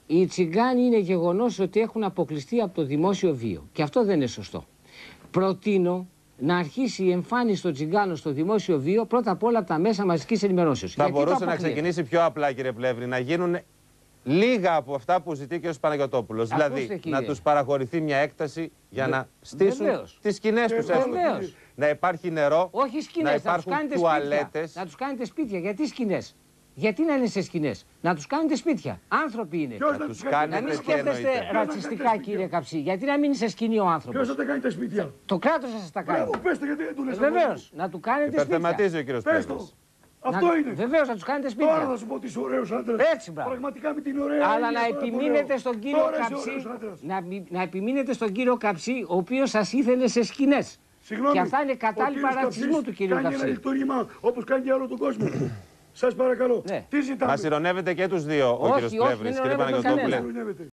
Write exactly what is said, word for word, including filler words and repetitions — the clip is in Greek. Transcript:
Οι τσιγκάνοι είναι γεγονός ότι έχουν αποκλειστεί από το δημόσιο βίο. Και αυτό δεν είναι σωστό. Προτείνω να αρχίσει η εμφάνιση των τσιγκάνων στο δημόσιο βίο πρώτα απ' όλα από τα μέσα μαζικής ενημερώσεως. Θα μπορούσε να ξεκινήσει πιο απλά, κύριε Πλεύρη, να γίνουν λίγα από αυτά που ζητεί και ο Παναγιωτόπουλος. Δηλαδή, κύριε, να τους παραχωρηθεί μια έκταση για Βε... να στήσουν Βεβαίως. τις σκηνές τους. Να υπάρχει νερό, όχι σκηνές, να υπάρχουν να τους τουαλέτες. Να τους κάνετε σπίτια. Γιατί σκηνές? Γιατί να είναι σε σκηνές? Να τους κάνετε σπίτια. Άνθρωποι είναι. Ποιος να τους κάνετε? Να μην σκέφτεστε ρατσιστικά, κύριε Καψί. Γιατί να μείνει σε σκηνή ο άνθρωπος? Ποιος θα τα κάνει τα σπίτια? Το κράτος θα σας τα κάνει. Μπράβο, πέστε γιατί δεν του λες. Βεβαίως, να του κάνετε σπίτια. Υπερθεματίζει ο κύριος Πλεύρης. Αυτό να... είναι. Βεβαίως, να τους κάνετε σπίτια. Τώρα θα σου πω ότι είσαι ωραίος άντρας. Έτσι, μπράβο. Πραγματικά με την ωραία. Αλλά να επιμείνετε στον κύριο Καψί. Να, να επιμείνετε στον κύριο Καψί, ο οποίος σας ήθελε σε σκηνές. Συγγνώμη, και αυτά είναι κατάλληλα ρατσισμού του κύριου Καψί. Κάνει ένα λειτουργήμα όπως κάνει και άλλο τον κόσμο. Σας παρακαλώ. Ναι. Τι ζητάμε? Μας ειρωνεύετε και τους δύο ο κύριος Πλεύρης, κύριε Παναγιωτόπουλε.